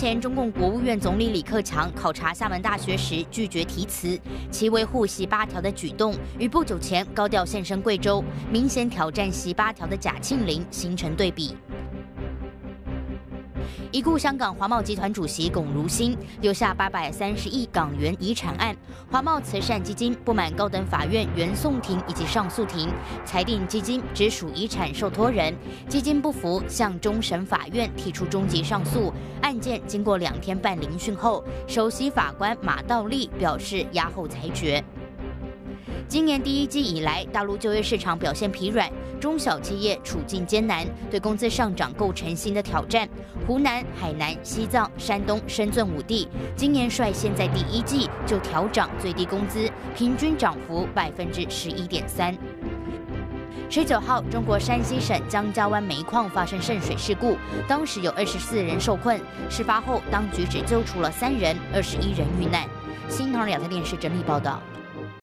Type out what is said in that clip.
前，中共国务院总理李克强考察厦门大学时拒绝题词，其维护习8条的举动，与不久前高调现身贵州，明显挑战习8条的贾庆林形成对比。 已故香港华茂集团主席龚如心留下830亿港元遗产案，华茂慈善基金不满高等法院原讼庭以及上诉庭裁定基金只属遗产受托人，基金不服，向终审法院提出终极上诉。案件经过2天半聆讯后，首席法官马道立表示押后裁决。 今年第1季以来，大陆就业市场表现疲软，中小企业处境艰难，对工资上涨构成新的挑战。湖南、海南、西藏、山东、深圳5地今年率先在第1季就调涨最低工资，平均涨幅11.3%。 19号，中国山西省江家湾煤矿发生渗水事故，当时有24人受困。事发后，当局只救出了3人，21人遇难。新唐人亚太电视整理报道。